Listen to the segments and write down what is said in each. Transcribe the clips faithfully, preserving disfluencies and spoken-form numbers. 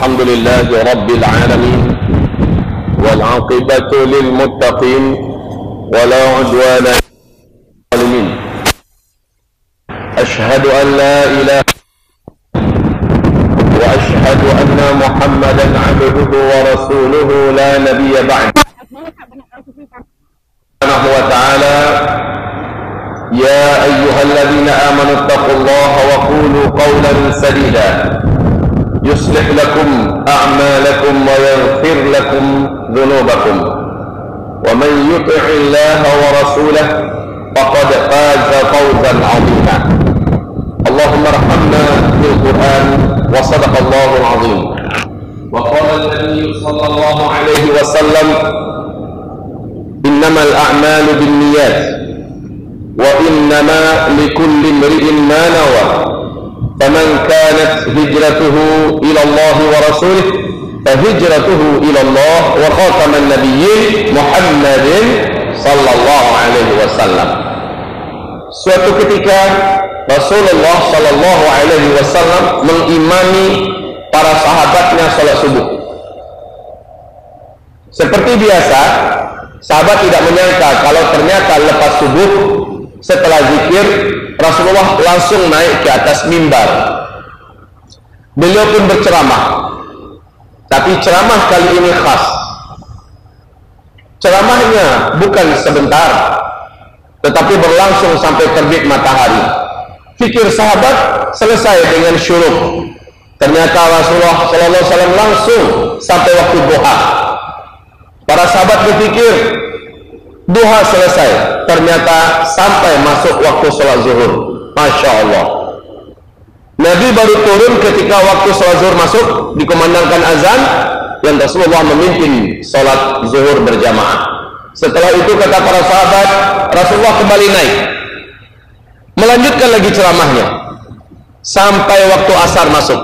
الحمد لله رب العالمين والعاقبة للمتقين ولا عدوان إلا على الظالمين. أشهد أن لا إله وأشهد أن محمدا عبده ورسوله لا نبي بعد. سبحانه وتعالى: يا أيها الذين آمنوا اتقوا الله وقولوا قولا سديدا يصلح لكم أعمالكم ويغفر لكم ذنوبكم ومن يطع الله ورسوله فقد فاز فوزا عظيما. اللهم ارحمنا بالقرآن وصدق الله العظيم. وقال النبي صلى الله عليه وسلم: إنما الأعمال بالنيات وإنما لكل امرئ ما نوى فمن كانت هجرته إلى الله ورسوله فهجرته إلى الله وخاتم النبيين محمد صلى الله عليه wasallam. Suatu ketika Rasulullah sallallahu alaihi wasallam mengimami para sahabatnya salat subuh. Seperti biasa, sahabat tidak menyangka kalau ternyata lepas subuh setelah zikir Rasulullah langsung naik ke atas mimbar. Beliau pun berceramah, tapi ceramah kali ini khas. Ceramahnya bukan sebentar, tetapi berlangsung sampai terbit matahari. Fikir sahabat selesai dengan syuruk. Ternyata Rasulullah sallallahu alaihi wasallam langsung sampai waktu duha. Para sahabat berpikir duha selesai, ternyata sampai masuk waktu sholat zuhur. Masya Allah. Nabi baru turun ketika waktu sholat zuhur masuk, dikumandangkan azan, dan Rasulullah memimpin sholat zuhur berjamaah. Setelah itu kata para sahabat, Rasulullah kembali naik, melanjutkan lagi ceramahnya sampai waktu asar masuk.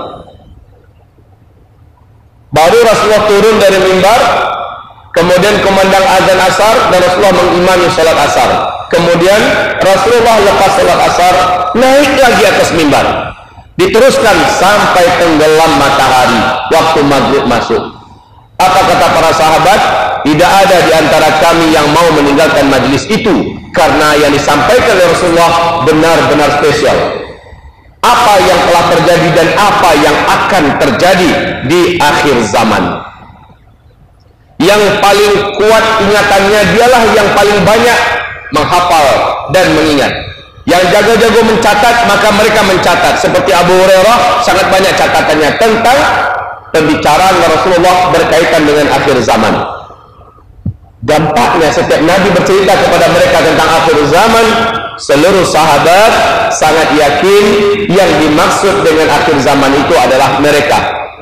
Baru Rasulullah turun dari mimbar, kemudian komandang azan asar dan Rasulullah mengimami salat asar. Kemudian Rasulullah lepas salat asar naik lagi atas mimbar, diteruskan sampai tenggelam matahari waktu maghrib masuk. Apa kata para sahabat? Tidak ada di antara kami yang mau meninggalkan majlis itu, karena yang disampaikan oleh Rasulullah benar-benar spesial. Apa yang telah terjadi dan apa yang akan terjadi di akhir zaman. Yang paling kuat ingatannya dialah yang paling banyak menghafal dan mengingat. Yang jago-jago mencatat, maka mereka mencatat. Seperti Abu Hurairah sangat banyak catatannya tentang pembicaraan Rasulullah berkaitan dengan akhir zaman. Dampaknya setiap Nabi bercerita kepada mereka tentang akhir zaman, seluruh sahabat sangat yakin yang dimaksud dengan akhir zaman itu adalah mereka.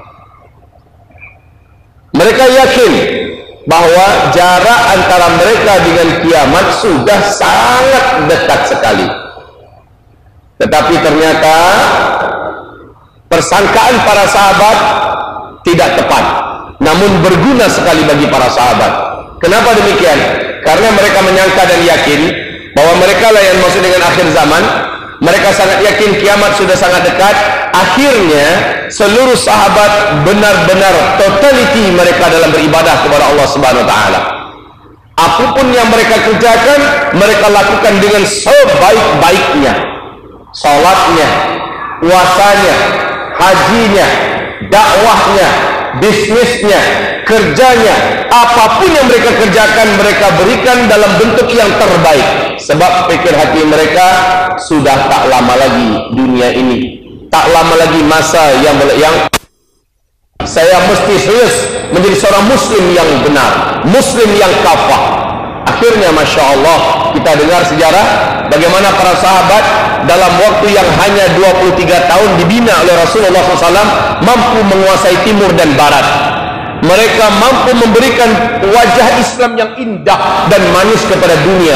Mereka yakin bahwa jarak antara mereka dengan kiamat sudah sangat dekat sekali. Tetapi ternyata persangkaan para sahabat tidak tepat, namun berguna sekali bagi para sahabat. Kenapa demikian? Karena mereka menyangka dan yakin bahwa mereka lah yang maksud dengan akhir zaman. Mereka sangat yakin kiamat sudah sangat dekat. Akhirnya seluruh sahabat benar-benar totality mereka dalam beribadah kepada Allah Subhanahu wa taala. Apapun yang mereka kerjakan, mereka lakukan dengan sebaik-baiknya. Salatnya, puasanya, hajinya, dakwahnya, bisnisnya, kerjanya, apapun yang mereka kerjakan, mereka berikan dalam bentuk yang terbaik. Sebab pikir hati mereka, sudah tak lama lagi dunia ini, tak lama lagi masa yang yang saya mesti serius menjadi seorang muslim yang benar, muslim yang kafah. Akhirnya Masya Allah kita dengar sejarah bagaimana para sahabat dalam waktu yang hanya dua puluh tiga tahun dibina oleh Rasulullah shallallahu alaihi wasallam mampu menguasai timur dan barat. Mereka mampu memberikan wajah Islam yang indah dan manis kepada dunia.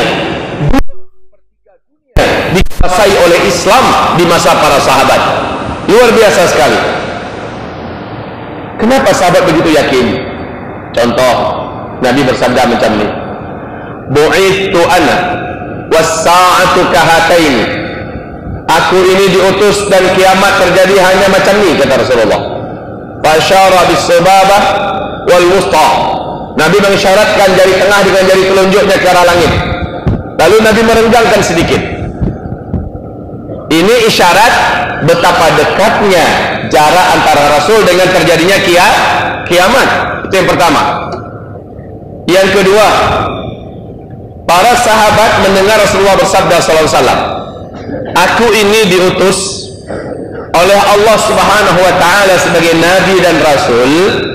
Dikuasai oleh Islam di masa para sahabat. Luar biasa sekali. Kenapa sahabat begitu yakin? Contoh, Nabi bersabda macam ini: bu'ithu ana was-sa'atu kahatain. Aku ini diutus dan kiamat terjadi hanya macam ini, kata Rasulullah. Fasyara bis-sababah wal wusta. Nabi mengisyaratkan jari tengah dengan jari telunjuknya ke arah langit. Lalu Nabi merenggangkan sedikit. Ini isyarat betapa dekatnya jarak antara Rasul dengan terjadinya kia, kiamat. Itu yang pertama. Yang kedua, para sahabat mendengar Rasulullah bersabda sallallahu alaihi wasallam, aku ini diutus oleh Allah Subhanahu wa taala sebagai nabi dan rasul.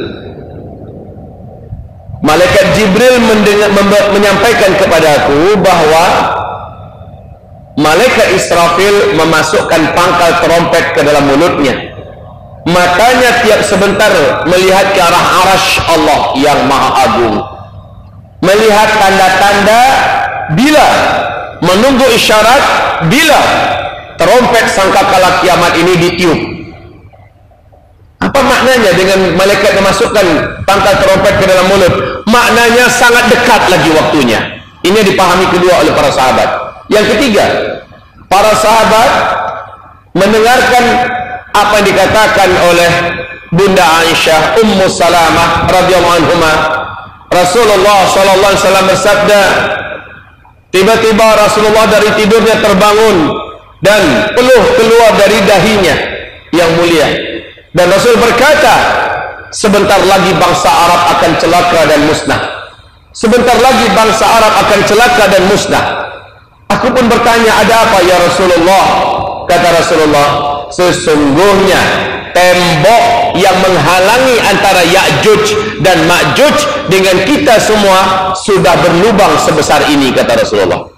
Malaikat Jibril mendengar, menyampaikan kepadaku bahwa malaikat Israfil memasukkan pangkal terompet ke dalam mulutnya. Matanya tiap sebentar melihat ke arah arasy Allah yang maha agung, melihat tanda-tanda bila, menunggu isyarat bila terompet sangkakala kiamat ini ditiup. Apa maknanya dengan malaikat memasukkan pangkal terompet ke dalam mulut? Maknanya sangat dekat lagi waktunya. Ini dipahami kedua oleh para sahabat. Yang ketiga, para sahabat mendengarkan apa yang dikatakan oleh Bunda Aisyah, Ummu Salamah radhiyallahu anhuma. Rasulullah sallallahu alaihi wasallam bersabda, tiba-tiba Rasulullah dari tidurnya terbangun dan peluh keluar dari dahinya yang mulia. Dan Rasul berkata, sebentar lagi bangsa Arab akan celaka dan musnah. Sebentar lagi bangsa Arab akan celaka dan musnah. Aku pun bertanya, ada apa ya Rasulullah? Kata Rasulullah, sesungguhnya tembok yang menghalangi antara Ya'juj dan Ma'juj dengan kita semua sudah berlubang sebesar ini, kata Rasulullah.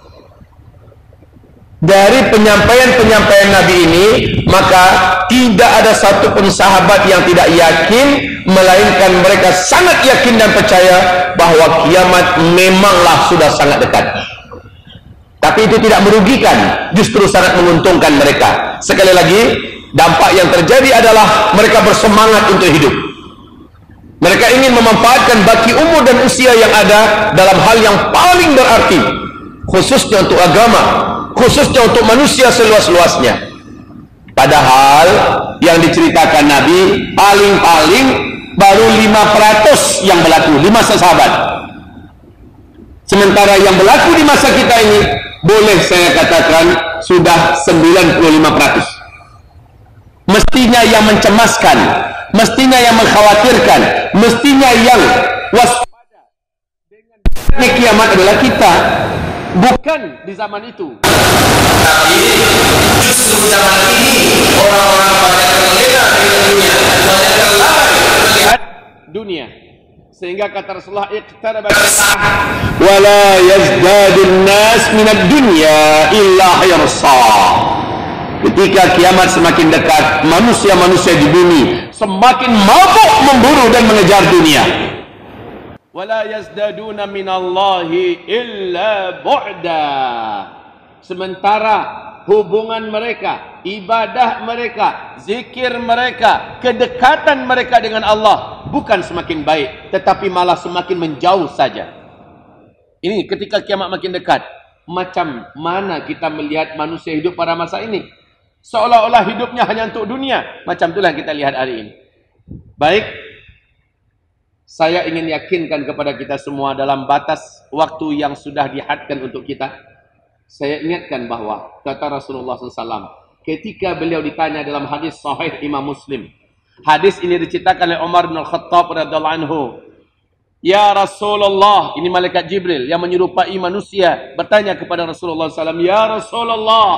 Dari penyampaian-penyampaian Nabi ini, maka tidak ada satupun sahabat yang tidak yakin, melainkan mereka sangat yakin dan percaya bahwa kiamat memanglah sudah sangat dekat. Tapi itu tidak merugikan, justru sangat menguntungkan mereka. Sekali lagi, dampak yang terjadi adalah mereka bersemangat untuk hidup. Mereka ingin memanfaatkan baki umur dan usia yang ada dalam hal yang paling berarti, khususnya untuk agama, khususnya untuk manusia seluas-luasnya. Padahal yang diceritakan Nabi paling-paling baru lima peratus yang berlaku di masa sahabat. Sementara yang berlaku di masa kita ini, boleh saya katakan sudah sembilan puluh lima peratus. Mestinya yang mencemaskan, mestinya yang mengkhawatirkan, mestinya yang waspada dengan kiamat adalah kita, bukan di zaman itu. Tapi justru zaman ini orang-orang banyak terlena dengan dunia, banyak terlambat melihat dunia, sehingga kata Rasulullah, iqtarabat as-sa'ah wa la yazdadun nas minad dunya illa hirsa. Ketika kiamat semakin dekat, manusia-manusia di bumi semakin mabuk memburu dan mengejar dunia. Wala yazdaduna minallahi illa bu'da. Sementara hubungan mereka, ibadah mereka, zikir mereka, kedekatan mereka dengan Allah bukan semakin baik, tetapi malah semakin menjauh saja. Ini ketika kiamat makin dekat, macam mana kita melihat manusia hidup pada masa ini? Seolah-olah hidupnya hanya untuk dunia. Macam itulah yang kita lihat hari ini. Baik, saya ingin yakinkan kepada kita semua dalam batas waktu yang sudah dihadkan untuk kita. Saya ingatkan bahwa kata Rasulullah sallallahu alaihi wasallam ketika beliau ditanya dalam hadis sahih Imam Muslim. Hadis ini diceritakan oleh Umar bin Al-Khattab radhiyallahu anhu. Ya Rasulullah, ini malaikat Jibril yang menyerupai manusia bertanya kepada Rasulullah sallallahu alaihi wasallam, ya Rasulullah,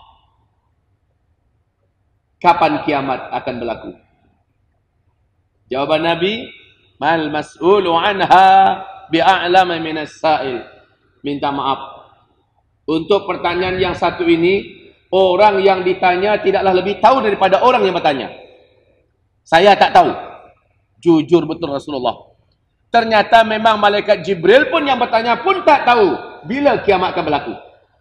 kapan kiamat akan berlaku? Jawaban Nabi, mal mas'ulu anha bi'a'lama minas sa'il. Minta maaf, untuk pertanyaan yang satu ini, orang yang ditanya tidaklah lebih tahu daripada orang yang bertanya. Saya tak tahu. Jujur betul Rasulullah. Ternyata memang malaikat Jibril pun yang bertanya pun tak tahu bila kiamat akan berlaku.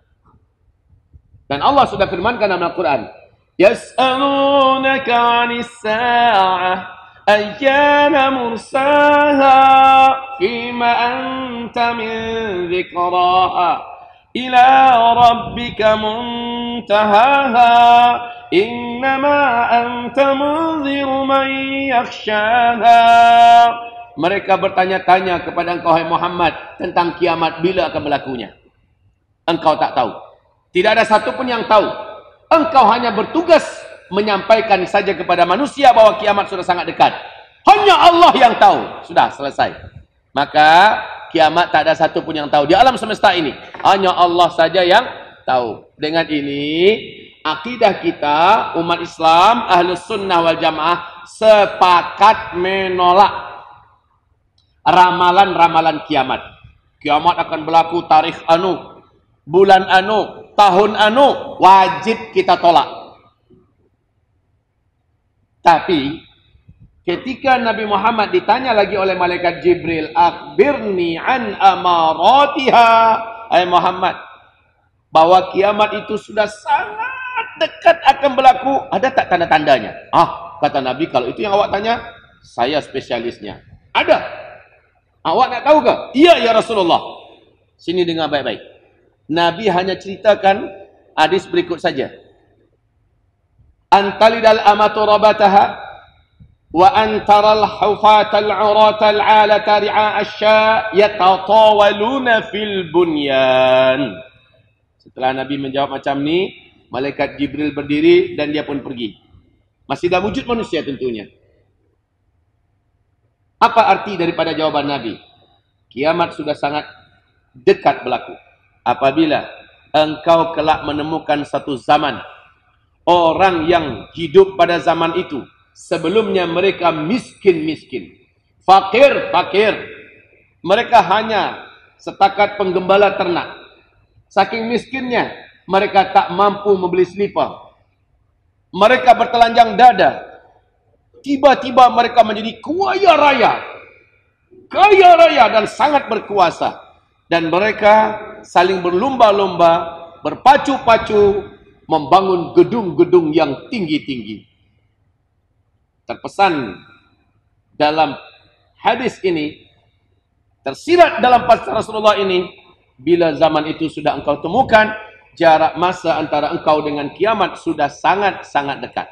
Dan Allah sudah firmankan dalam Al-Quran, yas'alunaka 'anis sa'ah ayyana mursaha fima anta min dzikraha ila rabbika muntahaha innama anta munziru man yakhshaha. Mereka bertanya-tanya kepada engkau, hai Muhammad, tentang kiamat bila akan berlakunya. Engkau tak tahu. Tidak ada satu pun yang tahu. Engkau hanya bertugas menyampaikan saja kepada manusia bahwa kiamat sudah sangat dekat. Hanya Allah yang tahu. Sudah selesai. Maka kiamat tak ada satu pun yang tahu. Di alam semesta ini hanya Allah saja yang tahu. Dengan ini akidah kita umat Islam Ahlus Sunnah wal Jamaah sepakat menolak ramalan-ramalan kiamat. Kiamat akan berlaku tarikh anu, bulan anu, tahun anu, wajib kita tolak. Tapi ketika Nabi Muhammad ditanya lagi oleh malaikat Jibril, akhbirni an amaratiha, hai Muhammad, bahwa kiamat itu sudah sangat dekat akan berlaku, ada tak tanda-tandanya? Ah, kata Nabi, kalau itu yang awak tanya, saya spesialisnya. Ada. Awak nak tahu ke? Iya ya Rasulullah. Sini dengar baik-baik. Nabi hanya ceritakan hadis berikut saja. Antalidal amatu rabataha wa antaral hufatal uratal alata ri'a asya yatatawaluna fil bunyan. Setelah Nabi menjawab macam ni, malaikat Jibril berdiri dan dia pun pergi. Masih dalam wujud manusia tentunya. Apa arti daripada jawaban Nabi? Kiamat sudah sangat dekat berlaku. Apabila engkau kelak menemukan satu zaman, orang yang hidup pada zaman itu, sebelumnya mereka miskin-miskin, fakir-fakir. Mereka hanya setakat penggembala ternak. Saking miskinnya, mereka tak mampu membeli selipar. Mereka bertelanjang dada. Tiba-tiba mereka menjadi kaya raya. Kaya raya dan sangat berkuasa. Dan mereka saling berlomba-lomba, berpacu-pacu, membangun gedung-gedung yang tinggi-tinggi. Terpesan dalam hadis ini, tersirat dalam pasal Rasulullah ini, bila zaman itu sudah engkau temukan, jarak masa antara engkau dengan kiamat sudah sangat-sangat dekat.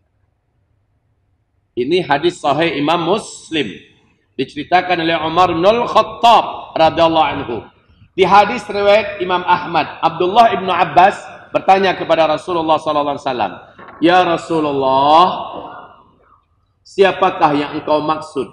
Ini hadis sahih Imam Muslim. Diceritakan oleh Umar bin Al-Khattab radhiyallahu anhu. Di hadis riwayat Imam Ahmad, Abdullah ibnu Abbas bertanya kepada Rasulullah sallallahu alaihi wasallam, "Ya Rasulullah, siapakah yang engkau maksud?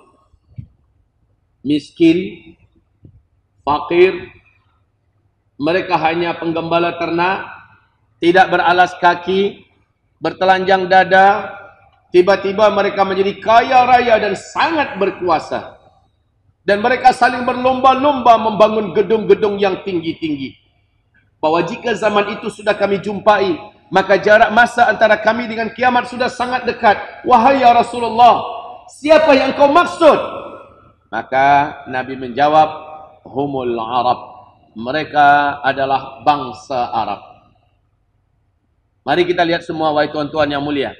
Miskin, fakir, mereka hanya penggembala ternak, tidak beralas kaki, bertelanjang dada, tiba-tiba mereka menjadi kaya raya dan sangat berkuasa. Dan mereka saling berlomba-lomba membangun gedung-gedung yang tinggi-tinggi. Bahwa jika zaman itu sudah kami jumpai, maka jarak masa antara kami dengan kiamat sudah sangat dekat. Wahai ya Rasulullah, siapa yang kau maksud?" Maka Nabi menjawab, "Humul Arab." Mereka adalah bangsa Arab. Mari kita lihat semua, wahai tuan-tuan yang mulia.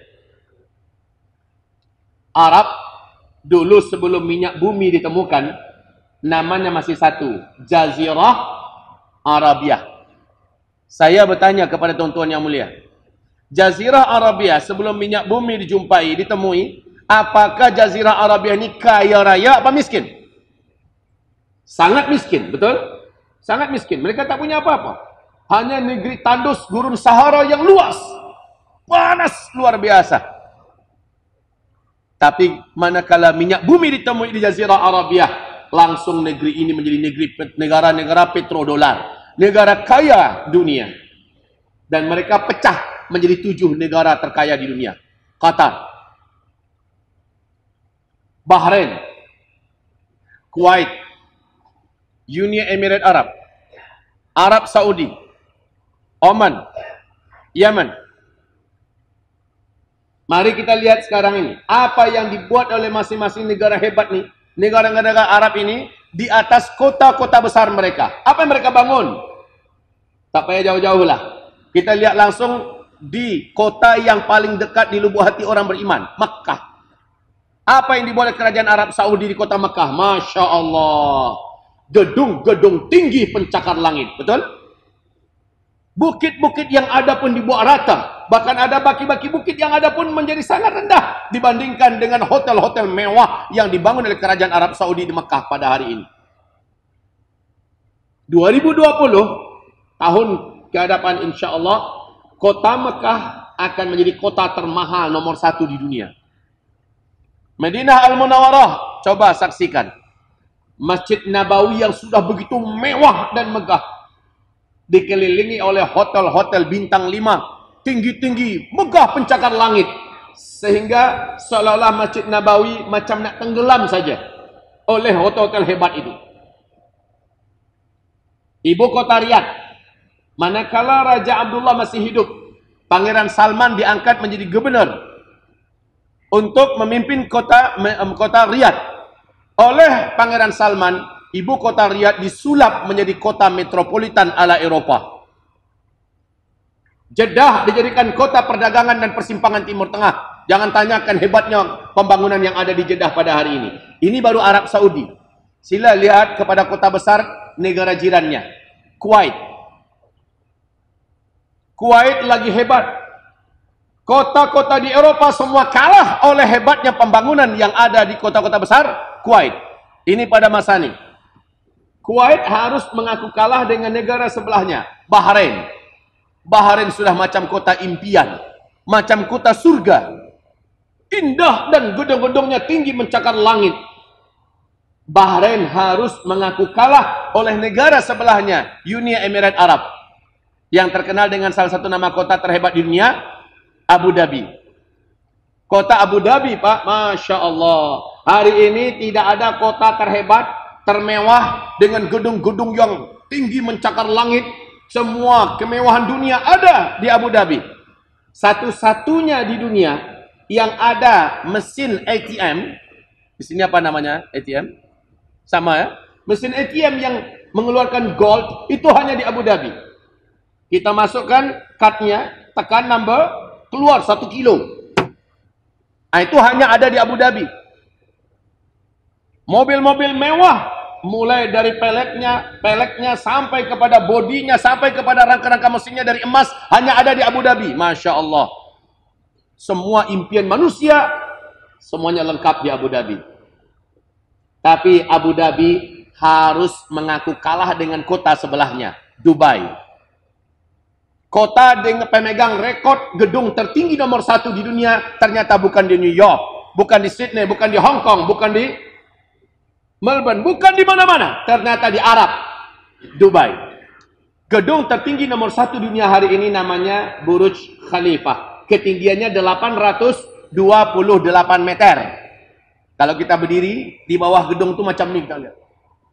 Arab dulu sebelum minyak bumi ditemukan, namanya masih satu, Jazirah Arabiah. Saya bertanya kepada tuan-tuan yang mulia, Jazirah Arabiah sebelum minyak bumi dijumpai, ditemui, apakah Jazirah Arabiah ini kaya raya apa miskin? Sangat miskin, betul? Sangat miskin. Mereka tak punya apa-apa. Hanya negeri tandus gurun Sahara yang luas. Panas luar biasa. Tapi manakala minyak bumi ditemui di Jazirah Arabiah, langsung negeri ini menjadi negeri negara-negara petrodolar, negara kaya dunia. Dan mereka pecah menjadi tujuh negara terkaya di dunia. Qatar, Bahrain, Kuwait, Uni Emirat Arab, Arab Saudi, Oman, Yaman. Mari kita lihat sekarang ini, apa yang dibuat oleh masing-masing negara hebat nih, negara-negara Arab ini, di atas kota-kota besar mereka. Apa yang mereka bangun? Tak payah jauh-jauh lah. Kita lihat langsung di kota yang paling dekat di lubuk hati orang beriman, Makkah. Apa yang dibuat oleh kerajaan Arab Saudi di kota Makkah? Masya Allah. Gedung-gedung tinggi pencakar langit. Betul? Bukit-bukit yang ada pun dibuat rata. Bahkan ada baki-baki bukit yang ada pun menjadi sangat rendah dibandingkan dengan hotel-hotel mewah yang dibangun oleh kerajaan Arab Saudi di Mekah pada hari ini. dua ribu dua puluh, tahun ke hadapan insya Allah, kota Mekah akan menjadi kota termahal nomor satu di dunia. Madinah Al-Munawwarah, coba saksikan. Masjid Nabawi yang sudah begitu mewah dan megah, dikelilingi oleh hotel-hotel bintang lima, tinggi-tinggi, megah pencakar langit. Sehingga seolah-olah Masjid Nabawi macam nak tenggelam saja oleh hotel-hotel hebat itu. Ibu kota Riyadh, manakala Raja Abdullah masih hidup, Pangeran Salman diangkat menjadi gubernur untuk memimpin kota kota Riyadh. Oleh Pangeran Salman, ibu kota Riyadh disulap menjadi kota metropolitan ala Eropa. Jeddah dijadikan kota perdagangan dan persimpangan Timur Tengah. Jangan tanyakan hebatnya pembangunan yang ada di Jeddah pada hari ini. Ini baru Arab Saudi. Sila lihat kepada kota besar negara jirannya, Kuwait. Kuwait lagi hebat. Kota-kota di Eropa semua kalah oleh hebatnya pembangunan yang ada di kota-kota besar Kuwait. Ini pada masa ini. Kuwait harus mengaku kalah dengan negara sebelahnya, Bahrain. Bahrain sudah macam kota impian, macam kota surga. Indah dan gedung-gedungnya tinggi mencakar langit. Bahrain harus mengaku kalah oleh negara sebelahnya, Uni Emirat Arab, yang terkenal dengan salah satu nama kota terhebat di dunia, Abu Dhabi. Kota Abu Dhabi, Pak, Masya Allah. Hari ini tidak ada kota terhebat, termewah, dengan gedung-gedung yang tinggi mencakar langit. Semua kemewahan dunia ada di Abu Dhabi. Satu-satunya di dunia yang ada mesin A T M. Di sini apa namanya A T M? Sama ya? Mesin A T M yang mengeluarkan gold itu hanya di Abu Dhabi. Kita masukkan cardnya, tekan number, keluar satu kilo. Nah, itu hanya ada di Abu Dhabi. Mobil-mobil mewah, mulai dari peleknya, peleknya sampai kepada bodinya, sampai kepada rangka-rangka mesinnya dari emas, hanya ada di Abu Dhabi. Masya Allah. Semua impian manusia, semuanya lengkap di Abu Dhabi. Tapi Abu Dhabi harus mengaku kalah dengan kota sebelahnya, Dubai. Kota dengan pemegang rekod gedung tertinggi nomor satu di dunia, ternyata bukan di New York, bukan di Sydney, bukan di Hong Kong, bukan di Melbourne, bukan di mana-mana. Ternyata di Arab, Dubai. Gedung tertinggi nomor satu dunia hari ini namanya Burj Khalifa. Ketinggiannya delapan ratus dua puluh delapan meter. Kalau kita berdiri di bawah gedung itu macam ini, kita lihat.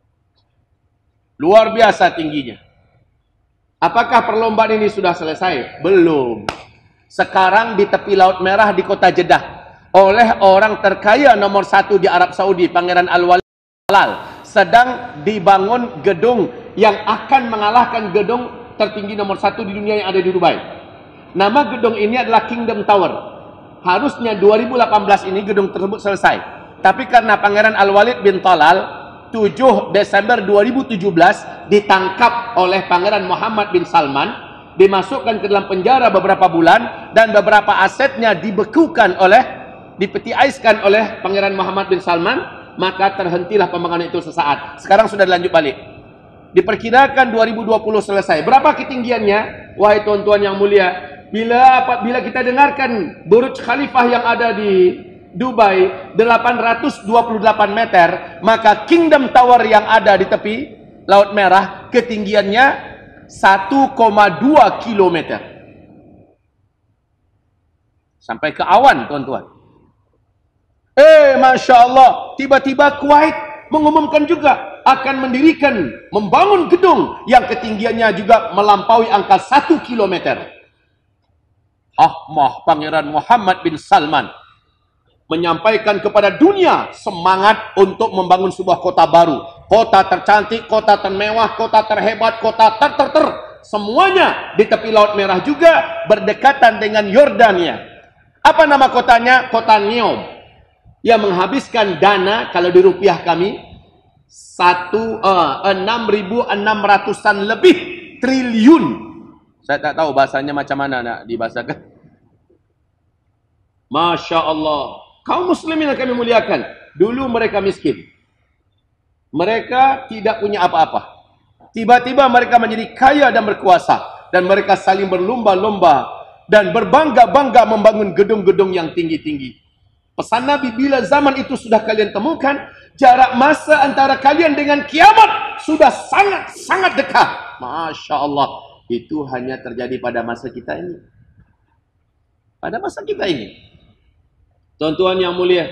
Luar biasa tingginya. Apakah perlombaan ini sudah selesai? Belum. Sekarang di tepi Laut Merah di kota Jeddah, oleh orang terkaya nomor satu di Arab Saudi, Pangeran Al-Walid, sedang dibangun gedung yang akan mengalahkan gedung tertinggi nomor satu di dunia yang ada di Dubai. Nama gedung ini adalah Kingdom Tower. Harusnya dua ribu delapan belas ini gedung tersebut selesai. Tapi karena Pangeran Al-Walid bin Talal tujuh Desember dua ribu tujuh belas ditangkap oleh Pangeran Muhammad bin Salman, dimasukkan ke dalam penjara beberapa bulan, dan beberapa asetnya dibekukan oleh, dipetiaiskan oleh Pangeran Muhammad bin Salman, maka terhentilah pembangunan itu sesaat. Sekarang sudah dilanjut balik. Diperkirakan dua ribu dua puluh selesai. Berapa ketinggiannya? Wahai tuan-tuan yang mulia, bila bila kita dengarkan Burj Khalifah yang ada di Dubai delapan ratus dua puluh delapan meter, maka Kingdom Tower yang ada di tepi Laut Merah ketinggiannya satu koma dua kilometer. Sampai ke awan, tuan-tuan. Eh, Masya Allah, tiba-tiba Kuwait mengumumkan juga akan mendirikan, membangun gedung yang ketinggiannya juga melampaui angka satu kilometer. Ahmad Pangeran Muhammad bin Salman menyampaikan kepada dunia semangat untuk membangun sebuah kota baru, kota tercantik, kota termewah, kota terhebat, kota ter-ter-ter, semuanya di tepi Laut Merah, juga berdekatan dengan Yordania. Apa nama kotanya? Kota Neom, yang menghabiskan dana, kalau di rupiah kami, satu enam ribu enam ratusan lebih triliun Saya tak tahu bahasanya macam mana nak dibahasakan. Masya Allah. Kaum muslimin yang kami muliakan. Dulu mereka miskin. Mereka tidak punya apa-apa. Tiba-tiba mereka menjadi kaya dan berkuasa. Dan mereka saling berlomba-lomba. Dan berbangga-bangga membangun gedung-gedung yang tinggi-tinggi. Pesan Nabi, bila zaman itu sudah kalian temukan, jarak masa antara kalian dengan kiamat sudah sangat-sangat dekat. Masya Allah. Itu hanya terjadi pada masa kita ini. Pada masa kita ini. Tuan-tuan yang mulia,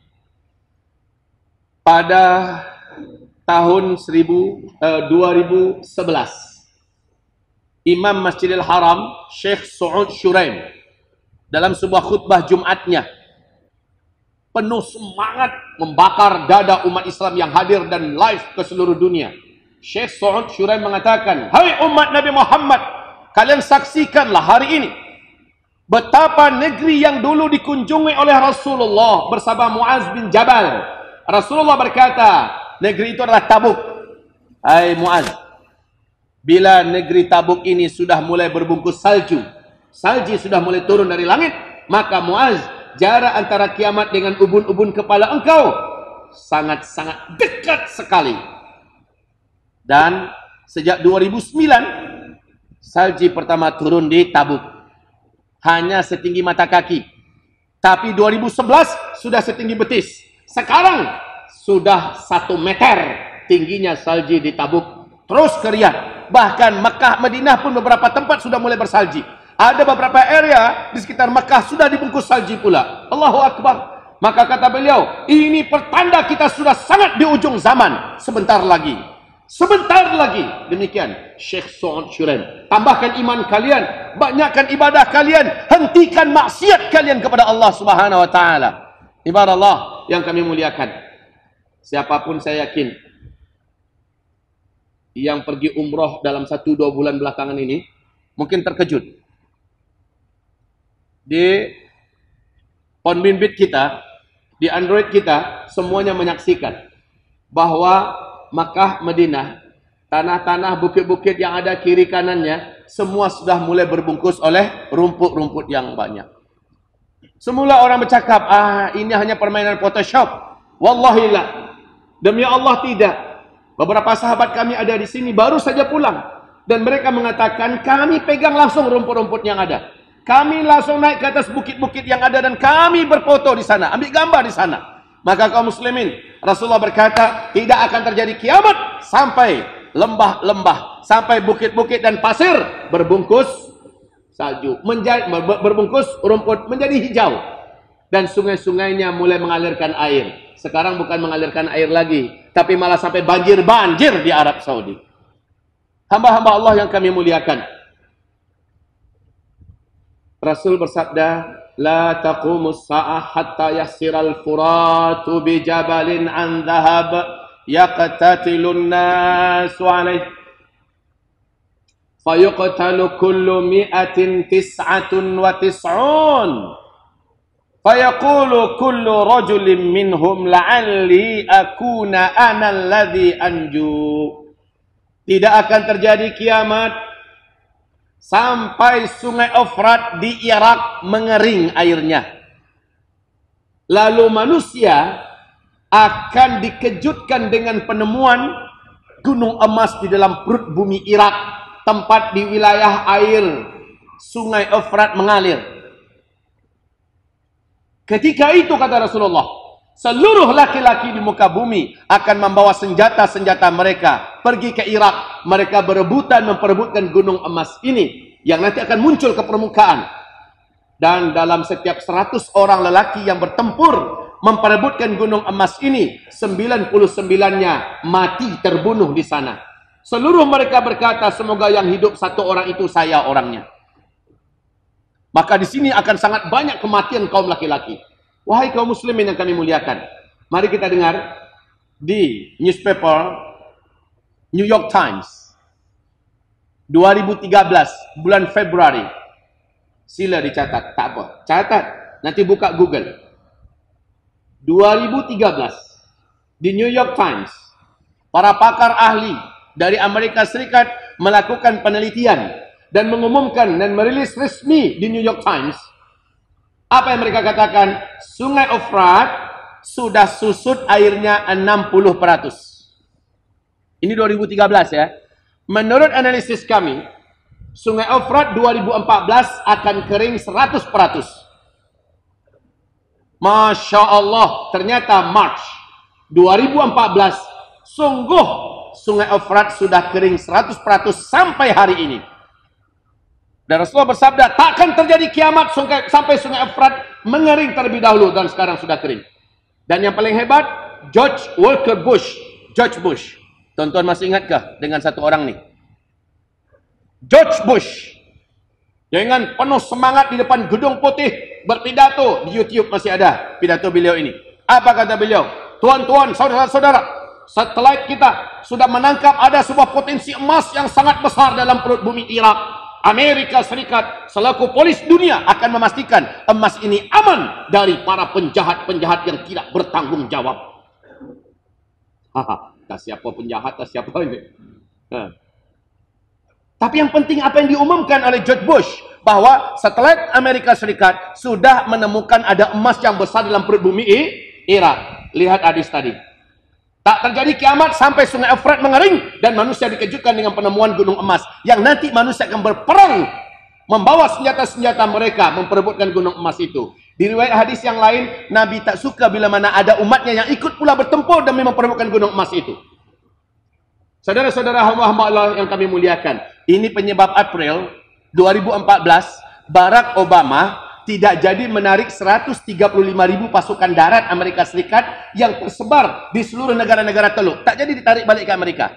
pada tahun dua ribu sebelas, Imam Masjidil Haram, Syekh Saud Shuraim, dalam sebuah khutbah Jumatnya, penuh semangat membakar dada umat Islam yang hadir dan live ke seluruh dunia. Syekh Saud Shuraim mengatakan, hai umat Nabi Muhammad, kalian saksikanlah hari ini betapa negeri yang dulu dikunjungi oleh Rasulullah bersama Muaz bin Jabal. Rasulullah berkata, negeri itu adalah Tabuk. Hai Muaz, bila negeri Tabuk ini sudah mulai berbungkus salju, salji sudah mulai turun dari langit, maka Muaz, jarak antara kiamat dengan ubun-ubun kepala engkau sangat-sangat dekat sekali. Dan sejak dua ribu sembilan, salji pertama turun di Tabuk. Hanya setinggi mata kaki. Tapi dua ribu sebelas sudah setinggi betis. Sekarang sudah satu meter tingginya salji di Tabuk. Terus ke Riyadh. Bahkan Mekah, Madinah pun beberapa tempat sudah mulai bersalji. Ada beberapa area di sekitar Mekah sudah dibungkus salji pula. Allahu Akbar. Maka kata beliau, ini pertanda kita sudah sangat di ujung zaman. Sebentar lagi. Sebentar lagi. Demikian Syekh Saud Shuraim. Tambahkan iman kalian, banyakkan ibadah kalian, hentikan maksiat kalian kepada Allah Subhanahu wa taala. Ibadah Allah yang kami muliakan. Siapapun saya yakin yang pergi umroh dalam satu dua bulan belakangan ini mungkin terkejut. Di Ponbinbit kita, di Android kita, semuanya menyaksikan bahwa Makkah, Madinah, tanah-tanah, bukit-bukit yang ada kiri kanannya, semua sudah mulai berbungkus oleh rumput-rumput yang banyak. Semula orang bercakap, ah ini hanya permainan Photoshop. Wallahi la. Demi Allah tidak. Beberapa sahabat kami ada di sini baru saja pulang. Dan mereka mengatakan, kami pegang langsung rumput-rumput yang ada. Kami langsung naik ke atas bukit-bukit yang ada dan kami berfoto di sana, ambil gambar di sana. Maka kaum muslimin, Rasulullah berkata, tidak akan terjadi kiamat sampai lembah-lembah, sampai bukit-bukit dan pasir berbungkus salju, menjadi, berbungkus rumput menjadi hijau. Dan sungai-sungainya mulai mengalirkan air. Sekarang bukan mengalirkan air lagi, tapi malah sampai banjir-banjir di Arab Saudi. Hamba-hamba Allah yang kami muliakan. Rasul bersabda, la taqumus sa'ah hatta yasiral furatu bi jabalin an dhahab yaqtatilun nasu alaih fayuqtalu kullu mi'atin tis'atun wa tis'un fayaqulu kullu rajulin minhum la'alli akuna ana alladhi anju. Tidak akan terjadi kiamat sampai sungai Efrat di Irak mengering airnya. Lalu manusia akan dikejutkan dengan penemuan gunung emas di dalam perut bumi Irak, tempat di wilayah air sungai Efrat mengalir. Ketika itu kata Rasulullah, seluruh laki-laki di muka bumi akan membawa senjata-senjata mereka pergi ke Irak. Mereka berebutan memperebutkan gunung emas ini yang nanti akan muncul ke permukaan. Dan dalam setiap seratus orang lelaki yang bertempur memperebutkan gunung emas ini, sembilan puluh sembilan-nya mati terbunuh di sana. Seluruh mereka berkata, semoga yang hidup satu orang itu saya orangnya. Maka di sini akan sangat banyak kematian kaum laki-laki. Wahai kaum muslimin yang kami muliakan, mari kita dengar di newspaper New York Times dua ribu tiga belas bulan Februari. Sila dicatat, tak apa. Catat, nanti buka Google. dua ribu tiga belas di New York Times, para pakar ahli dari Amerika Serikat melakukan penelitian dan mengumumkan dan merilis resmi di New York Times, apa yang mereka katakan? Sungai Efrat sudah susut airnya enam puluh peratus. Ini dua ribu tiga belas ya. Menurut analisis kami, Sungai Efrat dua ribu empat belas akan kering seratus peratus. Masya Allah, ternyata March dua ribu empat belas, sungguh Sungai Efrat sudah kering seratus peratus sampai hari ini. Dan Rasulullah bersabda, takkan terjadi kiamat sungai, sampai Sungai Efrat mengering terlebih dahulu, dan sekarang sudah kering. Dan yang paling hebat, George Walker Bush, George Bush. Tuan-tuan masih ingatkah dengan satu orang nih? George Bush dengan penuh semangat di depan Gedung Putih berpidato, di YouTube masih ada pidato beliau ini. Apa kata beliau? Tuan-tuan, saudara-saudara, satelit kita sudah menangkap ada sebuah potensi emas yang sangat besar dalam perut bumi Irak. Amerika Serikat selaku polis dunia akan memastikan emas ini aman dari para penjahat-penjahat yang tidak bertanggung jawab. Haha, tak siapa penjahat, tak siapa ini. Ha. Tapi yang penting apa yang diumumkan oleh George Bush, bahwa satelit Amerika Serikat sudah menemukan ada emas yang besar dalam perut bumi Irak. Lihat hadis tadi. Tak terjadi kiamat sampai Sungai Efrat mengering dan manusia dikejutkan dengan penemuan gunung emas, yang nanti manusia akan berperang membawa senjata-senjata mereka memperebutkan gunung emas itu. Di riwayat hadis yang lain, Nabi tak suka bila mana ada umatnya yang ikut pula bertempur demi memperebutkan gunung emas itu. Saudara-saudara hamba-hamba Allah yang kami muliakan, ini penyebab April dua ribu empat belas Barack Obama tidak jadi menarik seratus tiga puluh lima ribu pasukan darat Amerika Serikat yang tersebar di seluruh negara-negara Teluk. Tak jadi ditarik balik ke Amerika.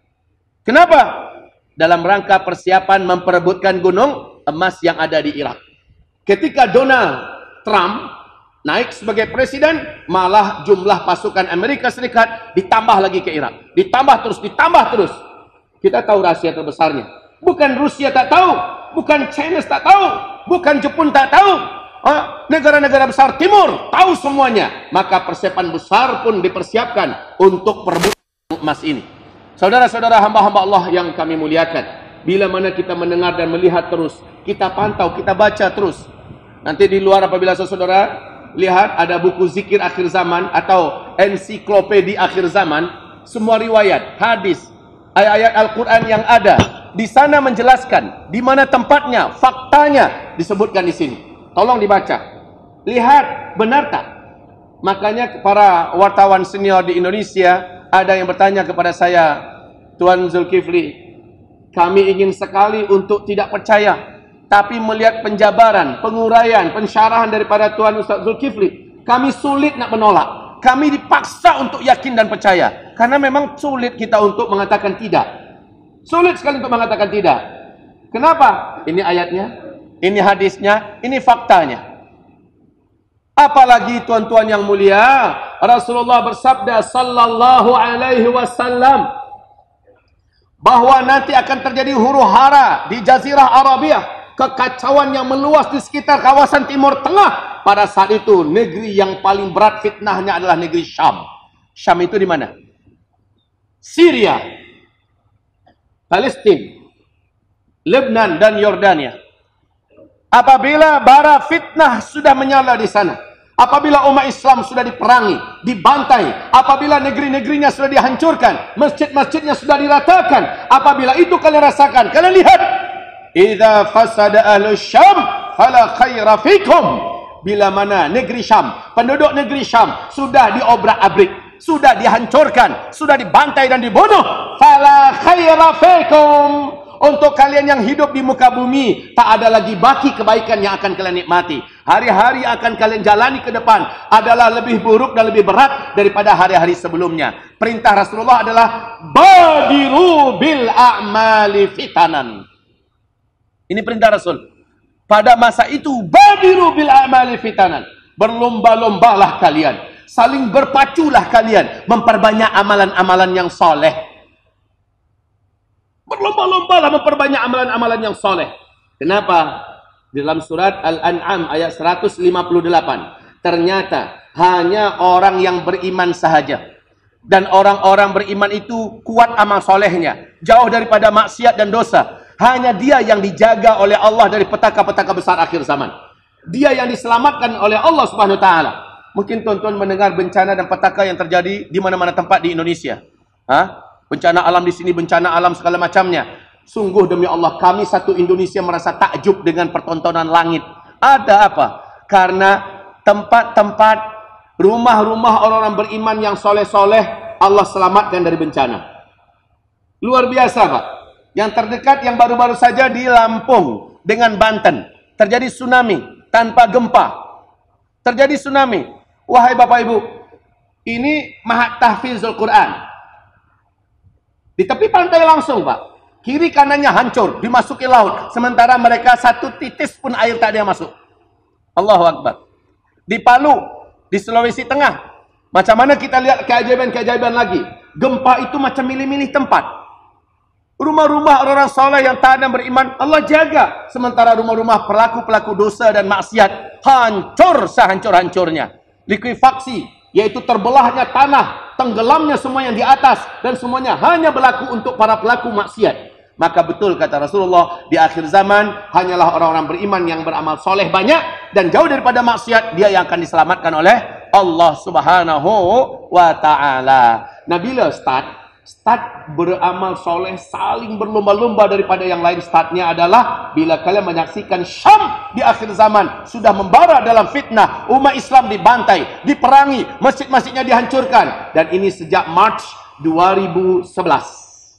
Kenapa? Dalam rangka persiapan memperebutkan gunung emas yang ada di Irak. Ketika Donald Trump naik sebagai presiden, malah jumlah pasukan Amerika Serikat ditambah lagi ke Irak. Ditambah terus, ditambah terus. Kita tahu rahasia terbesarnya. Bukan Rusia tak tahu, bukan China tak tahu, bukan Jepun tak tahu. Negara-negara besar timur tahu semuanya. Maka persiapan besar pun dipersiapkan untuk perebutan emas ini. Saudara-saudara hamba-hamba Allah yang kami muliakan, bila mana kita mendengar dan melihat terus, kita pantau, kita baca terus. Nanti di luar apabila saudara lihat ada buku zikir akhir zaman atau ensiklopedi akhir zaman, semua riwayat, hadis, ayat-ayat Al-Quran yang ada di sana menjelaskan di mana tempatnya, faktanya disebutkan di sini. Tolong dibaca, lihat benar tak? Makanya para wartawan senior di Indonesia ada yang bertanya kepada saya, Tuan Zulkifli, kami ingin sekali untuk tidak percaya, tapi melihat penjabaran, penguraian, pensyarahan daripada Tuan Ustaz Zulkifli, kami sulit nak menolak. Kami dipaksa untuk yakin dan percaya, karena memang sulit kita untuk mengatakan tidak. Sulit sekali untuk mengatakan tidak. Kenapa? Ini ayatnya, ini hadisnya, ini faktanya. Apalagi tuan-tuan yang mulia, Rasulullah bersabda sallallahu alaihi wasallam bahwa nanti akan terjadi huru-hara di Jazirah Arabiah, kekacauan yang meluas di sekitar kawasan Timur Tengah. Pada saat itu negeri yang paling berat fitnahnya adalah negeri Syam. Syam itu di mana? Syria, Palestina, Lebanon dan Yordania. Apabila bara fitnah sudah menyala di sana, apabila umat Islam sudah diperangi, dibantai, apabila negeri-negerinya sudah dihancurkan, masjid-masjidnya sudah diratakan, apabila itu kalian rasakan, kalian lihat, idza fasada ahlus Syam fala khaira fikum. Bila mana negeri Syam, penduduk negeri Syam sudah diobrak-abrik, sudah dihancurkan, sudah dibantai dan dibunuh, fala khaira fikum. Untuk kalian yang hidup di muka bumi, tak ada lagi baki kebaikan yang akan kalian nikmati. Hari-hari akan kalian jalani ke depan adalah lebih buruk dan lebih berat daripada hari-hari sebelumnya. Perintah Rasulullah adalah badiru bil a'mali fitanan. Ini perintah Rasul. Pada masa itu badiru bil a'mali fitanan. Berlomba-lombalah kalian, saling berpaculah kalian memperbanyak amalan-amalan yang soleh. Berlomba-lombalah memperbanyak amalan-amalan yang soleh. Kenapa? Di dalam surat Al-An'am ayat seratus lima puluh delapan. Ternyata hanya orang yang beriman sahaja. Dan orang-orang beriman itu kuat amal solehnya, jauh daripada maksiat dan dosa. Hanya dia yang dijaga oleh Allah dari petaka-petaka besar akhir zaman. Dia yang diselamatkan oleh Allah Subhanahu wa taala. Mungkin tuan-tuan mendengar bencana dan petaka yang terjadi di mana-mana tempat di Indonesia. Ha? Bencana alam di sini, bencana alam segala macamnya. Sungguh demi Allah, kami satu Indonesia merasa takjub dengan pertontonan langit. Ada apa? Karena tempat-tempat, rumah-rumah orang-orang beriman yang soleh-soleh, Allah selamatkan dari bencana. Luar biasa, Pak. Yang terdekat yang baru-baru saja di Lampung dengan Banten. Terjadi tsunami tanpa gempa. Terjadi tsunami. Wahai Bapak Ibu, ini Mahat Tahfizul Quran. Di tepi pantai langsung, Pak. Kiri kanannya hancur, dimasuki laut. Sementara mereka satu titis pun air tak ada yang masuk. Allahu Akbar. Di Palu, di Sulawesi Tengah. Macam mana kita lihat keajaiban-keajaiban lagi. Gempa itu macam milih-milih tempat. Rumah-rumah orang-orang soleh yang taat dan beriman, Allah jaga. Sementara rumah-rumah pelaku-pelaku dosa dan maksiat hancur sehancur-hancurnya. Likuifaksi, yaitu terbelahnya tanah, tenggelamnya semua yang di atas, dan semuanya hanya berlaku untuk para pelaku maksiat. Maka betul kata Rasulullah, di akhir zaman hanyalah orang-orang beriman yang beramal soleh banyak dan jauh daripada maksiat, dia yang akan diselamatkan oleh Allah Subhanahu wa taala. Nah, bila start Start beramal soleh, saling berlomba-lomba daripada yang lain. Startnya adalah bila kalian menyaksikan Syam di akhir zaman sudah membara dalam fitnah, umat Islam dibantai, diperangi, masjid-masjidnya dihancurkan. Dan ini sejak Mac dua ribu sebelas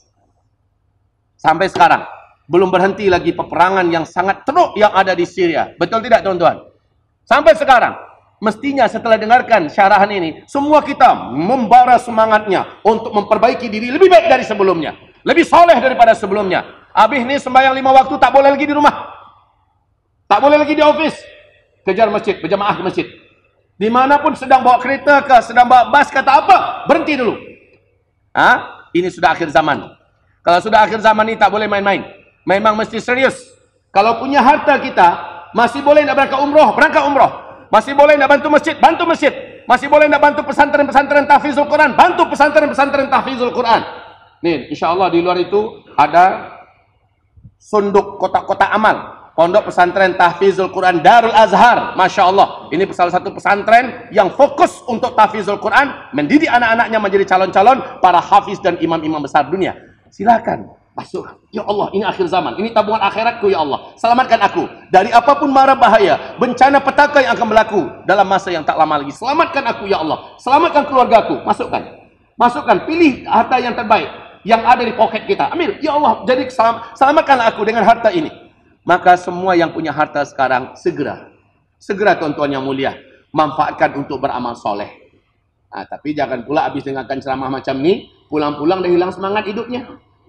sampai sekarang belum berhenti lagi peperangan yang sangat teruk yang ada di Syria. Betul tidak, teman-teman? Sampai sekarang. Mestinya setelah dengarkan syarahan ini, semua kita membara semangatnya untuk memperbaiki diri lebih baik dari sebelumnya. Lebih soleh daripada sebelumnya. Habis ni sembahyang lima waktu tak boleh lagi di rumah. Tak boleh lagi di office. Kejar masjid, berjamaah ke masjid. Dimanapun sedang bawa kereta ke, sedang bawa bas kata apa, berhenti dulu. Ha? Ini sudah akhir zaman. Kalau sudah akhir zaman ini tak boleh main-main. Memang mesti serius. Kalau punya harta kita, masih boleh nak berangkat umroh, berangkat umroh. Masih boleh nak bantu masjid, bantu masjid. Masih boleh nak bantu pesantren-pesantren tahfizul Quran, bantu pesantren-pesantren tahfizul Quran. Nih, insyaAllah di luar itu ada sunduk kotak-kotak amal. Pondok pesantren tahfizul Quran Darul Azhar. Masya Allah. Ini salah satu pesantren yang fokus untuk tahfizul Quran. Mendidik anak-anaknya menjadi calon-calon para hafiz dan imam-imam besar dunia. Silakan. Masuk. Ya Allah, ini akhir zaman. Ini tabungan akhiratku, ya Allah. Selamatkan aku dari apapun mara bahaya, bencana petaka yang akan berlaku dalam masa yang tak lama lagi. Selamatkan aku, ya Allah. Selamatkan keluargaku. Masukkan. Masukkan. Pilih harta yang terbaik yang ada di poket kita. Ambil. Ya Allah, jadi selam, selamatkanlah aku dengan harta ini. Maka semua yang punya harta sekarang, segera. Segera, tuan-tuan yang mulia. Manfaatkan untuk beramal soleh. Nah, tapi jangan pula habis dengarkan ceramah macam ni, pulang-pulang dah hilang semangat hidupnya.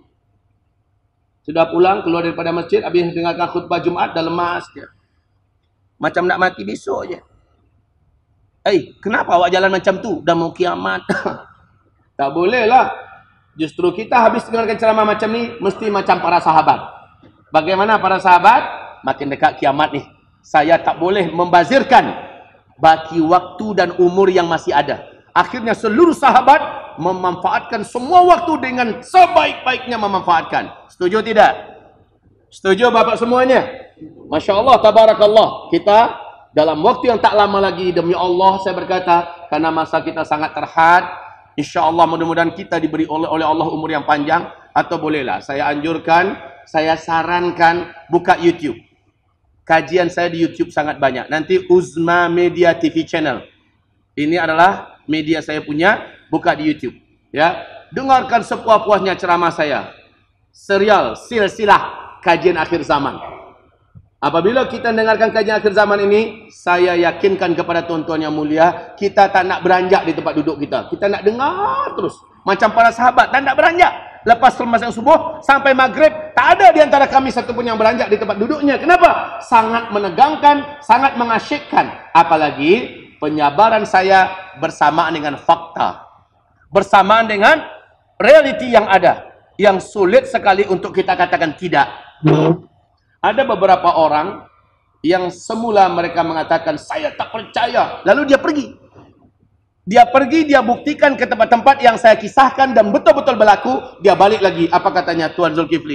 Sudah pulang, keluar daripada masjid, habis dengarkan khutbah Jumaat, dah lemas dia. Macam nak mati besok je. Eh, hey, kenapa awak jalan macam tu? Dah mau kiamat. Tak boleh lah. Justru kita habis dengarkan ceramah macam ni, mesti macam para sahabat. Bagaimana para sahabat? Makin dekat kiamat ni. Saya tak boleh membazirkan baki waktu dan umur yang masih ada. Akhirnya seluruh sahabat memanfaatkan semua waktu dengan sebaik-baiknya memanfaatkan. Setuju tidak? Setuju Bapak semuanya? Masya Allah, tabarakallah. Kita dalam waktu yang tak lama lagi, demi Allah saya berkata, karena masa kita sangat terhad, insya Allah mudah-mudahan kita diberi oleh, oleh Allah umur yang panjang. Atau bolehlah, saya anjurkan, saya sarankan, buka YouTube. Kajian saya di YouTube sangat banyak. Nanti Uzma Media T V Channel. Ini adalah media saya punya, buka di YouTube. Ya, dengarkan sepuas-puasnya ceramah saya. Serial, silsilah, kajian akhir zaman. Apabila kita dengarkan kajian akhir zaman ini, saya yakinkan kepada tuan-tuan yang mulia, kita tak nak beranjak di tempat duduk kita. Kita nak dengar terus. Macam para sahabat, tak nak beranjak. Lepas sembahyang subuh sampai maghrib, tak ada di antara kami satu pun yang beranjak di tempat duduknya. Kenapa? Sangat menegangkan, sangat mengasyikkan. Apalagi penyabaran saya bersamaan dengan fakta. Bersamaan dengan realiti yang ada. Yang sulit sekali untuk kita katakan tidak. Ada beberapa orang yang semula mereka mengatakan, saya tak percaya. Lalu dia pergi. Dia pergi, dia buktikan ke tempat-tempat yang saya kisahkan dan betul-betul berlaku. Dia balik lagi. Apa katanya Tuan Zulkifli?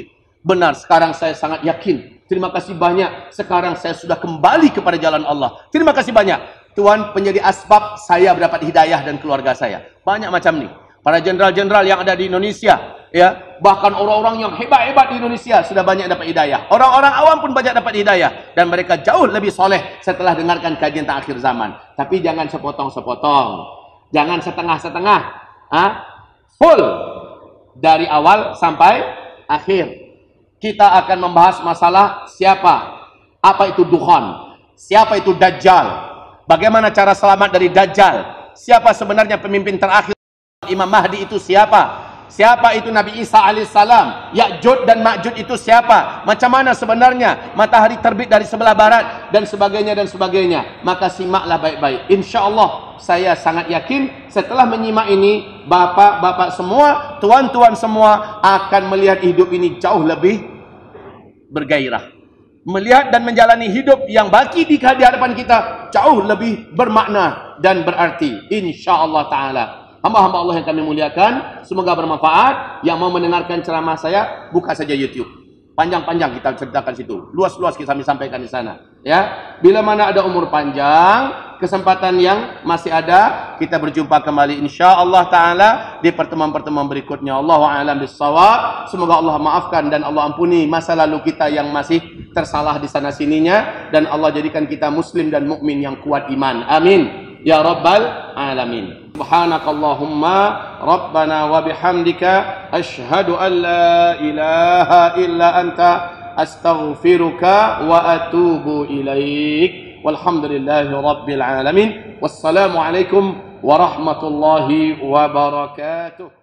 Benar, sekarang saya sangat yakin. Terima kasih banyak. Sekarang saya sudah kembali kepada jalan Allah. Terima kasih banyak. Tuhan menjadi asbab saya mendapat hidayah dan keluarga saya. Banyak macam ni. Para jenderal-jenderal yang ada di Indonesia, ya, bahkan orang-orang yang hebat-hebat di Indonesia sudah banyak dapat hidayah. Orang-orang awam pun banyak dapat hidayah. Dan mereka jauh lebih soleh setelah dengarkan kajian akhir zaman. Tapi jangan sepotong-sepotong. Jangan setengah-setengah. Ha? Full. Dari awal sampai akhir. Kita akan membahas masalah siapa, apa itu Dukhan, siapa itu Dajjal, bagaimana cara selamat dari Dajjal, siapa sebenarnya pemimpin terakhir Imam Mahdi itu siapa, siapa itu Nabi Isa alaihissalam, Ya'jud dan Ma'jud itu siapa, macam mana sebenarnya matahari terbit dari sebelah barat, dan sebagainya dan sebagainya. Maka simaklah baik-baik. Insya Allah saya sangat yakin setelah menyimak ini, bapak-bapak semua, tuan-tuan semua akan melihat hidup ini jauh lebih bergairah. Melihat dan menjalani hidup yang baki di hadapan kita jauh lebih bermakna dan berarti. InsyaAllah ta'ala. Hamba-hamba Allah yang kami muliakan, semoga bermanfaat. Yang mau mendengarkan ceramah saya, buka saja YouTube. Panjang-panjang kita ceritakan situ. Luas-luas kita sampaikan di sana. Ya, bila mana ada umur panjang, kesempatan yang masih ada, kita berjumpa kembali insyaallah taala di pertemuan-pertemuan berikutnya. Allahu a'lam bissawab. Semoga Allah maafkan dan Allah ampuni masa lalu kita yang masih tersalah di sana sininya, dan Allah jadikan kita muslim dan mukmin yang kuat iman. Amin ya rabbal alamin. Subhanakallahumma rabbana wa bihamdika asyhadu an la ilaha illa anta astaghfiruka wa atubu ilaik. Walhamdulillahi rabbil alamin. Wassalamu alaikum warahmatullahi wabarakatuh.